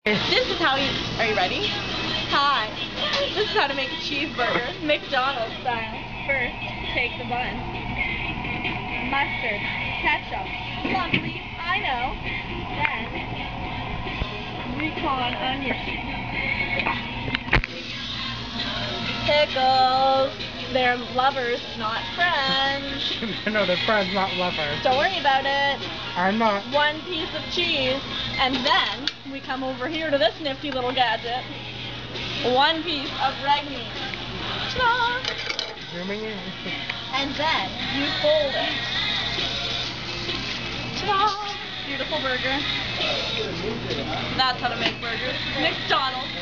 This is how you... Are you ready? Hi. This is how to make a cheeseburger, McDonald's style. First, take the bun. Mustard, ketchup, lovely, I know. Then, recon onions. Pickles. They're lovers, not friends. No, they're friends, not lovers. Don't worry about it. I'm not. 1 piece of cheese, and then we come over here to this nifty little gadget. 1 piece of red meat. Ta-da! Zooming in. And then you fold it. Ta-da! Beautiful burger. That's how to make burgers. McDonald's.